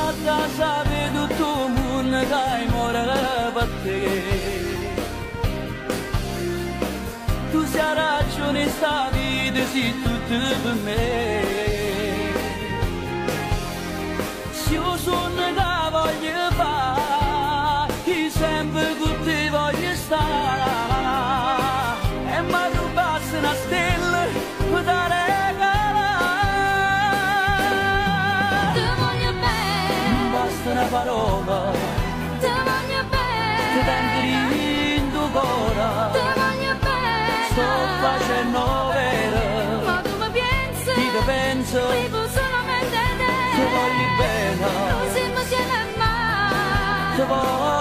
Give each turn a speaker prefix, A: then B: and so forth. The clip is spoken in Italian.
A: notte sape tutto il mondo che muore per te. Tu sei ragione sta vita se tutto per me. Se io sono che voglio fare, io sempre con te voglio stare. E mi rubassi una stella per dare una parola,
B: ti voglio bene,
A: ti tengo in tuo cuore,
B: ti voglio bene,
A: sto facendo vero,
B: ma tu mi pensi,
A: ti penso,
B: vivo solamente te,
A: ti voglio bene,
B: non siamo insieme mai,
A: ti voglio